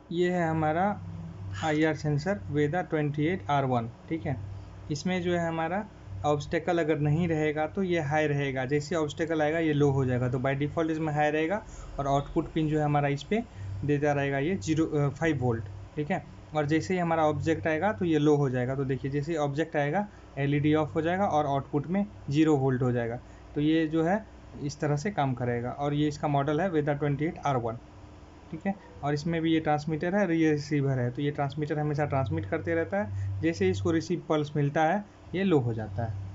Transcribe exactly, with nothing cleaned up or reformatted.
ये है हमारा I R sensor Veda twenty eight R one, ठीक है। इसमें जो है हमारा ऑब्स्टेकल अगर नहीं रहेगा तो ये हाई रहेगा, जैसे ऑब्स्टेकल आएगा ये लो हो जाएगा। तो बाय डिफ़ॉल्ट इसमें हाई रहेगा और आउटपुट पिन जो है हमारा इस पर देता रहेगा ये जीरो फाइव वोल्ट, ठीक है। और जैसे ही हमारा ऑब्जेक्ट आएगा तो ये लो हो जाएगा। तो देखिए जैसे ही ऑब्जेक्ट आएगा एलईडी ऑफ हो जाएगा और आउटपुट में जीरो वोल्ट हो जाएगा। तो ये जो है इस तरह से काम करेगा। और ये इसका मॉडल है Veda twenty eight R one, ठीक है। और इसमें भी ये ट्रांसमीटर है और ये रिसीवर है। तो ये ट्रांसमीटर हमेशा ट्रांसमिट करते रहता है, जैसे इसको रिसीव पल्स मिलता है ये लो हो जाता है।